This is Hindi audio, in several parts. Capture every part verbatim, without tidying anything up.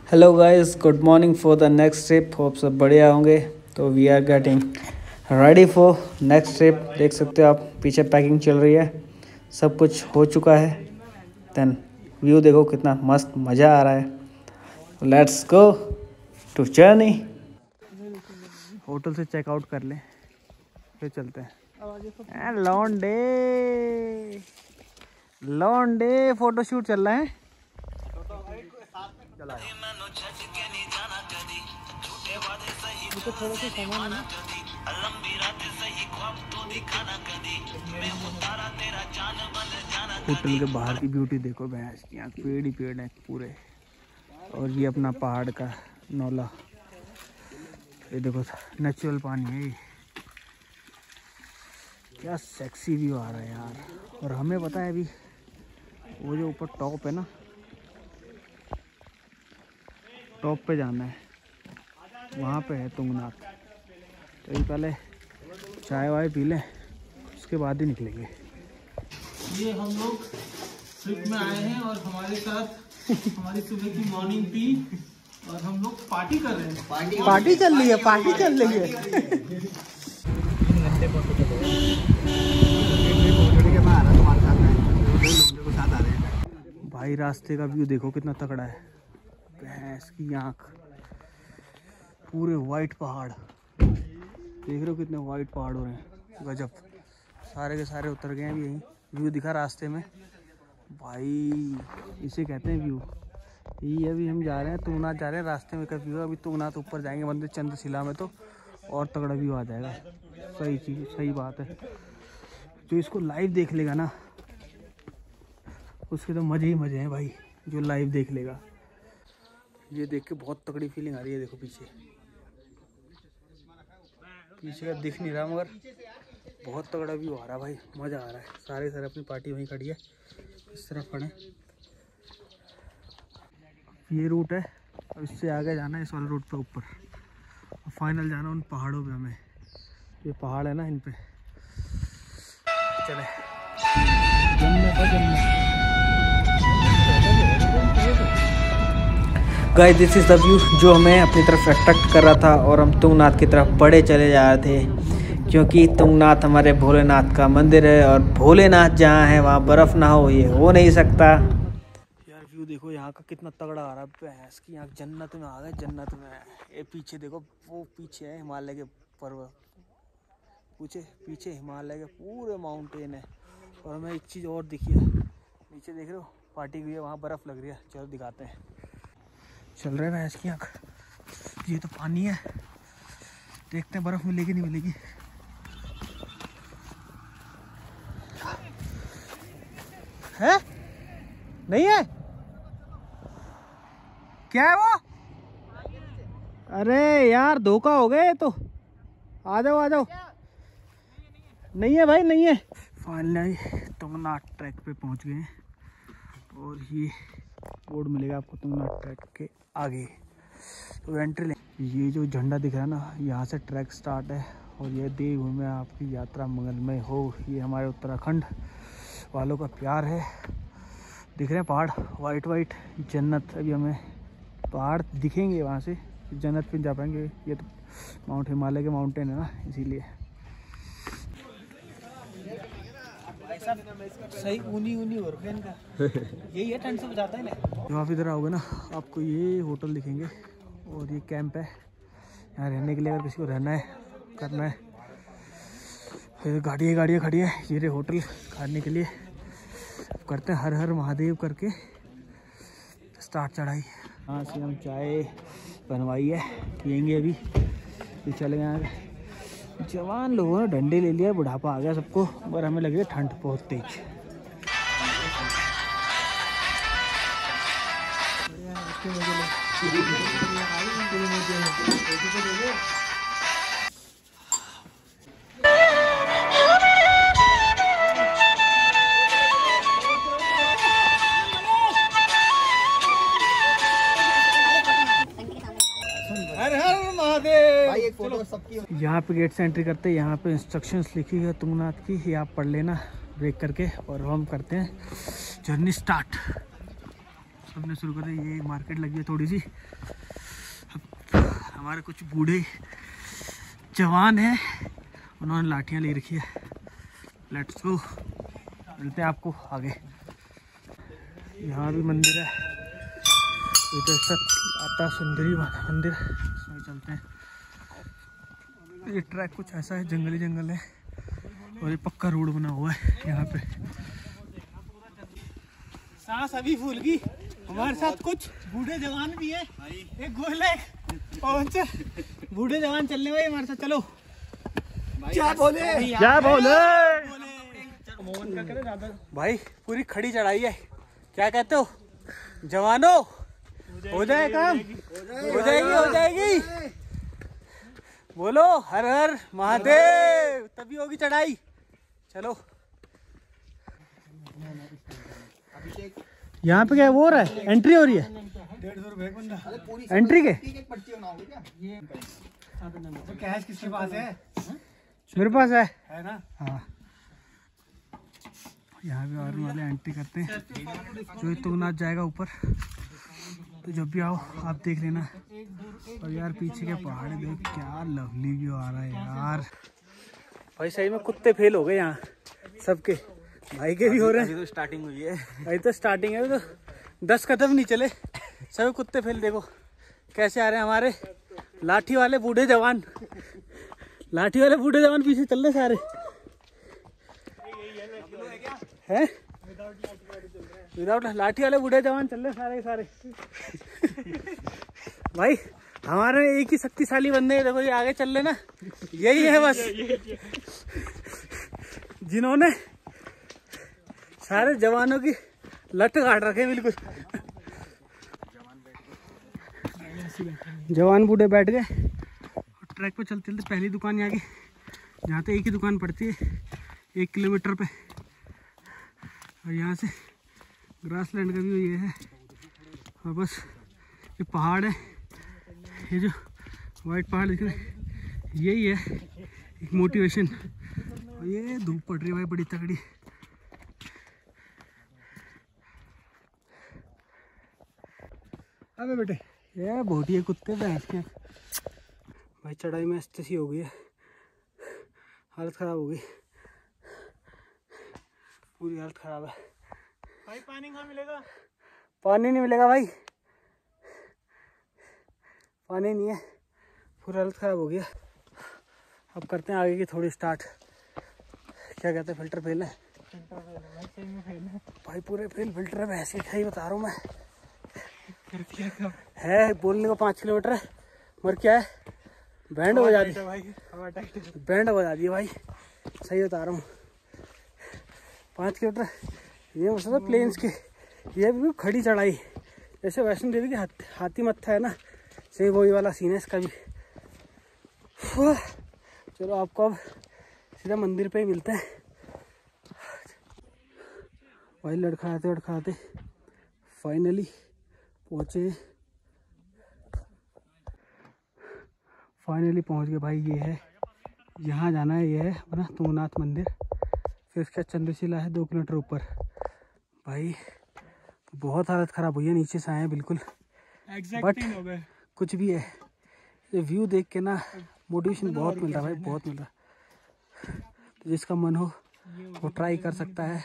Hello guys, good morning for the next trip. Hope सब बढ़िया होंगे। तो we are getting ready for next trip. देख सकते हो आप पीछे पैकिंग चल रही है, सब कुछ हो चुका है। देन व्यू देखो कितना मस्त, मज़ा आ रहा है। Let's go to journey. Hotel से चेकआउट कर लें फिर चलते हैं। लॉन्डे लॉन्डे फोटो शूट चल रहा है। तो थोड़ा सा सामान है। होटल के बाहर की ब्यूटी देखो, भैंस की यहाँ पेड़ ही पेड़ हैं पूरे। और ये अपना पहाड़ का नौला, ये देखो नेचुरल पानी है ये। क्या सेक्सी व्यू आ रहा है यार। और हमें पता है अभी वो जो ऊपर टॉप है ना, टॉप पे जाना है, वहाँ पे है तुंगनाथ। तो पहले चाय वाय पी लें, उसके बाद ही निकलेंगे। ये हम लोग ट्रिप में आए हैं और हमारे साथ हमारी सुबह की मॉर्निंग टी और हम लोग पार्टी कर रहे हैं। पार्टी पार्टी चल रही है, पार्टी चल रही है। भाई रास्ते का व्यू देखो कितना तगड़ा है। भैंस की आँख, पूरे वाइट पहाड़ देख रहे हो, कितने वाइट पहाड़ हो रहे हैं। गजब, सारे के सारे उतर गए हैं। अभी यहीं व्यू दिखा रास्ते में भाई, इसे कहते हैं व्यू। ये अभी हम जा रहे हैं तुंगनाथ जा रहे हैं, रास्ते में का व्यू। अभी तुंगनाथ ऊपर जाएंगे मंदिर चंद्रशिला में, तो और तगड़ा व्यू आ जाएगा। सही चीज़, सही बात है। जो इसको लाइव देख लेगा ना, उसके तो मज़े ही मज़े हैं भाई। जो लाइव देख लेगा, ये देख के बहुत तगड़ी फीलिंग आ रही है। देखो पीछे पीछे का दिख नहीं रहा, मगर बहुत तगड़ा व्यू आ रहा है भाई, मज़ा आ रहा है। सारे सारे अपनी पार्टी वहीं खड़ी है, इस तरफ खड़े। ये रूट है, अब इससे आगे जाना है इस वाले रूट पे ऊपर, और फाइनल जाना उन पहाड़ों पे हमें। ये पहाड़ है ना, इन पे चले। Guys, this is the view जो हमें अपनी तरफ अट्रैक्ट कर रहा था। और हम तुंगनाथ की तरफ बड़े चले जा रहे थे, क्योंकि तुंगनाथ हमारे भोलेनाथ का मंदिर है। और भोलेनाथ जहाँ है वहाँ बर्फ़ ना हो, ये हो नहीं सकता यार। व्यू देखो यहाँ का कितना तगड़ा आ रहा है। भैंस की यहाँ जन्नत में आ गए, जन्नत में। ये पीछे देखो, वो पीछे है हिमालय के पर्वत, पीछे पीछे हिमालय के पूरे माउंटेन है। और हमें एक चीज़ और दिखी है, नीचे देख रहे हो पार्टी हुई है, वहाँ बर्फ़ लग रही है। चलो दिखाते हैं। चल रहा है भैंस की आँख। ये तो पानी है, देखते हैं बर्फ़ मिलेगी नहीं मिलेगी। है नहीं है, क्या है वो? अरे यार धोखा हो गया। तो आ जाओ आ जाओ। नहीं है भाई, नहीं है। फाइनली तुंगनाथ ट्रैक पे पहुंच गए हैं, और ये बोर्ड मिलेगा आपको तुंगनाथ ट्रैक के आगे। तो एंट्री ले। ये जो झंडा दिख रहा है ना, यहाँ से ट्रैक स्टार्ट है। और ये देवभूमि में आपकी यात्रा मंगलमय हो, ये हमारे उत्तराखंड वालों का प्यार है। दिख रहे हैं पहाड़ वाइट वाइट, जन्नत। अभी हमें पहाड़ दिखेंगे वहाँ से, जन्नत पे जा पाएंगे। ये तो माउंट हिमालय के माउंटेन है ना, इसीलिए। सही ऊनी ऊनी हो रखा है इनका। यही है, ठंड से बचाता है ना। जब आप इधर आओगे ना, आपको ये होटल दिखेंगे, और ये कैंप है। यहाँ रहने के लिए अगर किसी को रहना है, करना है, फिर गाड़ियाँ गाड़ियाँ खड़ी है। ये रहे होटल खाने के लिए। करते हैं हर हर महादेव करके स्टार्ट चढ़ाई। यहाँ से हम चाय बनवाई है, पियेंगे अभी, फिर चले गए। जवान लोगों ने डंडे ले लिया, बुढ़ापा आ गया सबको, और हमें लग रही है ठंड बहुत तेज। हर हर महादेव। भाई एक फोटो सबकी। यहाँ पे गेट से एंट्री करते हैं, यहाँ पे इंस्ट्रक्शंस लिखी है तुंगनाथ की, ये आप पढ़ लेना ब्रेक करके। और हम करते हैं जर्नी स्टार्ट। सबने शुरू कर दिया। ये मार्केट लगी है थोड़ी सी। हमारे कुछ बूढ़े जवान हैं, उन्होंने लाठियाँ ले रखी है। लेट्स गो, मिलते हैं आपको आगे। यहाँ भी मंदिर है, इधर आता सुंदरी मंदिर, इसमें चलते हैं। ये ट्रैक कुछ ऐसा है, जंगली जंगल है और ये पक्का रोड बना हुआ है यहाँ पे। सांस अभी फूल गई। हमारे साथ कुछ बूढ़े जवान भी है, एक गोल है पहुंचे बूढ़े जवान चलने वाले हमारे साथ। चलो क्या बोले क्या बोले भाई, पूरी खड़ी चढ़ाई है, क्या कहते हो जवानों? हो जाए काम, हो जाएगी हो जाएगी। बोलो हर हर महादेव, तभी होगी चढ़ाई। चलो यहाँ पे क्या वो हो रहा है, एंट्री हो रही है एंट्री के। कैश किसके पास है? मेरे पास है, है ना? हाँ, यहाँ भी और वाले एंट्री करते हैं। जो तुंगनाथ जाएगा ऊपर, तो जब भी आओ आप देख लेना। और यार पीछे के पहाड़ देख, क्या लवली व्यू आ रहा है यार। भाई सही में कुत्ते फेल हो गए यहाँ सबके, भाई के भी हो रहे हैं। अभी तो स्टार्टिंग हुई है, भाई तो स्टार्टिंग है, तो दस कदम नहीं चले सभी कुत्ते फेल। देखो कैसे आ रहे हैं हमारे लाठी वाले बूढ़े जवान, लाठी वाले बूढ़े जवान पीछे चल रहे सारे हैं। विदाउट लाठी वाले बूढ़े जवान चल रहे सारे सारे भाई हमारे एक ही शक्तिशाली बंदे हैं, देखो ये आगे चल रहे ना, यही है बस, जिन्होंने सारे जवानों की लट काट रखे बिल्कुल। जवान बूढ़े बैठ गए। ट्रैक पे चलते चलते पहली दुकान यहाँ की, जहाँ तो एक ही दुकान पड़ती है एक किलोमीटर पे। और यहाँ से ग्रास लैंड का व्यू ये है, और बस ये पहाड़ है, ये जो वाइट पहाड़ दिख रहे हैं यही है एक मोटिवेशन। और ये धूप पड़ रही है भाई बड़ी तगड़ी। अबे बेटे ये भोटिया कुत्ते भैंस के भाई, चढ़ाई में अस्ते सी हो गई है, हालत ख़राब हो गई, पूरी हालत ख़राब है भाई। पानी कहाँ मिलेगा? पानी नहीं मिलेगा भाई, पानी नहीं है, पूरी हालत ख़राब हो गया। अब करते हैं आगे की थोड़ी स्टार्ट। क्या कहते हैं, फिल्टर फेल है भाई, पूरे फेल फिल्टर है, ऐसे ही बता रहा हूँ मैं। है बोलने को पाँच किलोमीटर है, मर क्या है, बैंड बजा दी भाई, बैंड बजा दिए भाई, सही बता रहा हूँ। पाँच किलोमीटर ये मतलब प्लेन्स के, ये भी खड़ी चढ़ाई, जैसे वैष्णो देवी के हाथ, हाथी मत्था है ना, सही वही वाला सीन है इसका भी। चलो आपको अब सीधा मंदिर पे ही मिलते हैं भाई। लड़खड़ाते लड़खड़ाते फाइनली पहुँचे, फाइनली पहुँच गए भाई। ये है, यहाँ जाना है, ये है अपना तुंगनाथ मंदिर, फिर इसका चंद्रशिला है दो किलोमीटर ऊपर। भाई बहुत हालत ख़राब हुई है, नीचे से आए हैं बिल्कुल, बट कुछ भी है, ये व्यू देख के ना मोटिवेशन बहुत मिल रहा है भाई, बहुत मिल रहा है। तो जिसका मन हो वो ट्राई कर सकता है।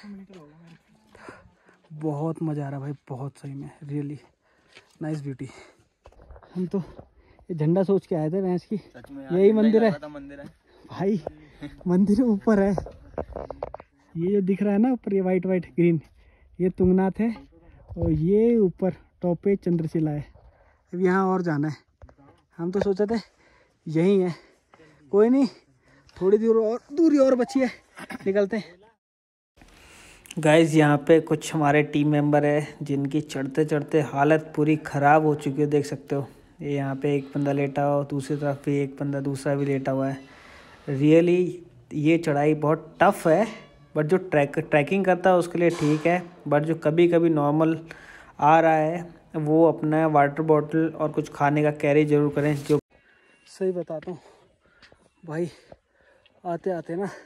बहुत मज़ा आ रहा है भाई, बहुत सही में, रियली नाइस ब्यूटी। हम तो ये झंडा सोच के आए थे भैंस की, यही मंदिर है मंदिर है भाई, मंदिर ऊपर है, ये जो दिख रहा है ना ऊपर, ये वाइट वाइट ग्रीन, ये तुंगनाथ है, और ये ऊपर टॉप पे चंद्रशिला है। अब यहाँ और जाना है, हम तो सोचे थे यही है, कोई नहीं, थोड़ी दूर और दूरी और बची है, निकलते हैं। गाइस यहाँ पे कुछ हमारे टीम मेंबर है जिनकी चढ़ते चढ़ते हालत पूरी ख़राब हो चुकी है, देख सकते हो। ये यहाँ पे एक बंदा लेटा हुआ, दूसरी तरफ भी एक बंदा दूसरा भी लेटा हुआ है। रियली ये चढ़ाई बहुत टफ़ है, बट जो ट्रैक ट्रैकिंग करता है उसके लिए ठीक है, बट जो कभी कभी नॉर्मल आ रहा है वो अपना वाटर बॉटल और कुछ खाने का कैरी ज़रूर करें। जो सही बताता हूँ भाई, आते आते ना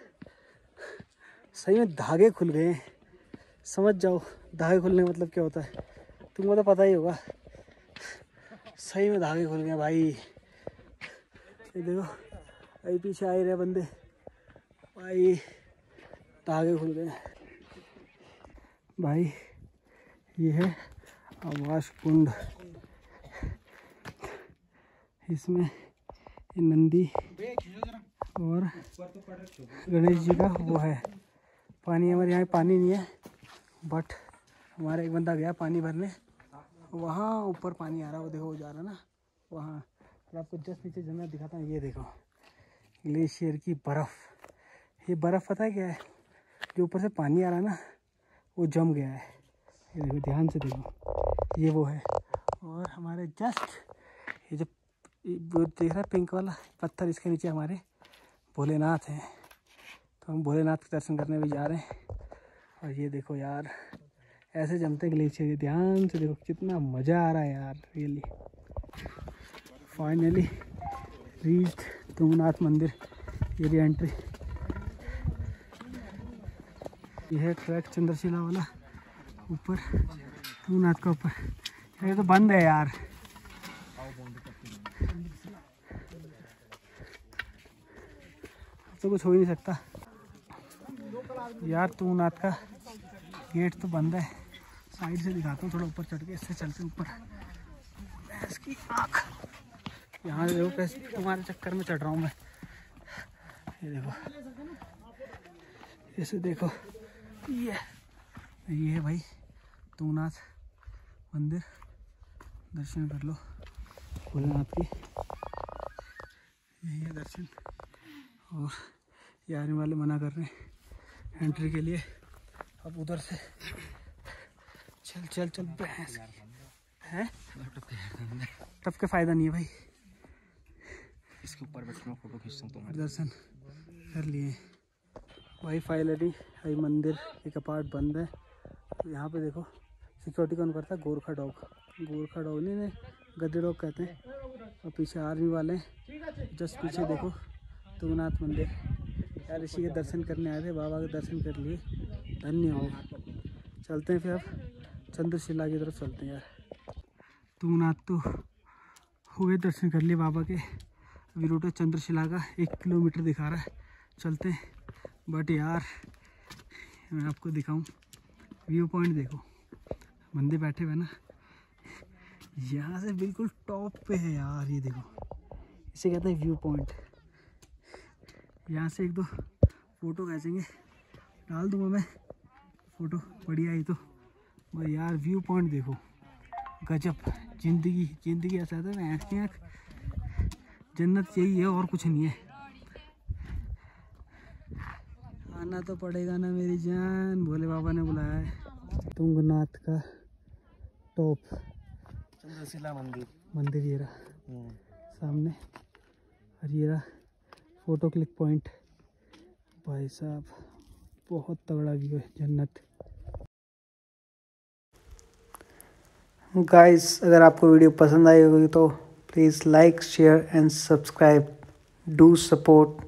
सही में धागे खुल गए हैं, समझ जाओ धागे खुलने का मतलब क्या होता है। तुमको तो पता ही होगा। सही में धागे खुल गए भाई। ये देखो अभी पीछे आ ही रहे बंदे भाई, धागे खुल गए भाई। ये है आवास कुंड, इसमें ये नंदी और गणेश जी का वो है। पानी हमारे यहाँ पानी नहीं है, बट हमारा एक बंदा गया पानी भरने, वहाँ ऊपर पानी आ रहा है, वो देखो वो जा रहा है ना वहाँ। और आपको जस्ट नीचे जगह दिखाता हूँ, ये देखो ग्लेशियर की बर्फ़। ये बर्फ़ पता है क्या है, जो ऊपर से पानी आ रहा है ना वो जम गया है। ये देखो ध्यान से देखो, ये वो है। और हमारे जस्ट ये जो वो देख रहा है पिंक वाला पत्थर, इसके नीचे हमारे भोलेनाथ हैं। तो हम भोलेनाथ के दर्शन करने भी जा रहे हैं। और ये देखो यार ऐसे जमते ग्लेशियर, ध्यान से देखो कितना मज़ा आ रहा है यार रियली। फाइनली रीच्ड तुंगनाथ मंदिर। ये भी एंट्री, ये है ट्रैक चंद्रशिला वाला ऊपर तुंगनाथ का ऊपर। ये तो बंद है यार, तो कुछ हो ही नहीं सकता यार। तुंगनाथ का गेट तो बंद है। साइड से दिखाता हूँ, थोड़ा ऊपर चढ़ के, इससे चलते ऊपर। इसकी आँख यहाँ देखो कैसे, तुम्हारे चक्कर में चढ़ रहा हूँ मैं। ये देखो इसे देखो, ये ये है भाई तुंगनाथ मंदिर। दर्शन कर लो भोलेनाथ की, यही है दर्शन। और ये आने वाले मना कर रहे हैं एंट्री के लिए। अब उधर से चल चल चल भैंस है, तब के फायदा नहीं है भाई। इसके ऊपर बैठ के फोटो खींचता हूँ। तुम्हारे दर्शन कर लिए भाई। फाइनली भाई मंदिर के कपाट बंद है। तो यहाँ पे देखो सिक्योरिटी कौन करता है, गोरखा डॉग। गोरखा डॉग नहीं नहीं गद्दे डॉग कहते हैं। और पीछे आर्मी वाले, जस्ट पीछे देखो तुंगनाथ मंदिर। यार इसी के दर्शन करने आए थे, बाबा के दर्शन कर लिए, धन्य हो। चलते हैं फिर अब चंद्रशिला की तरफ चलते हैं यार। तुंगनाथ तो हो गए, दर्शन कर लिए बाबा के। अभी रूट है चंद्रशिला का, एक किलोमीटर दिखा रहा है, चलते हैं। बट यार मैं आपको दिखाऊं व्यू पॉइंट, देखो बंदे बैठे हुए ना, यहाँ से बिल्कुल टॉप पे है यार। ये देखो इसे कहते हैं व्यू पॉइंट। यहाँ से एक दो फोटो खींचेंगे, डाल दूँगा मैं फ़ोटो, बढ़िया ही तो। और यार व्यू पॉइंट देखो गजब। ज़िंदगी ज़िंदगी ऐसा था मैं आँख आँख जन्नत यही है और कुछ नहीं है। आना तो पड़ेगा ना मेरी जान, भोले बाबा ने बुलाया है। तुंगनाथ का टॉप चंद्रशिला मंदिर मंदिर ये रहा सामने। और ये रहा फ़ोटो क्लिक पॉइंट। भाई साहब बहुत तगड़ा व्यू है, जन्नत। गाइस अगर आपको वीडियो पसंद आई होगी तो please like share and subscribe, do support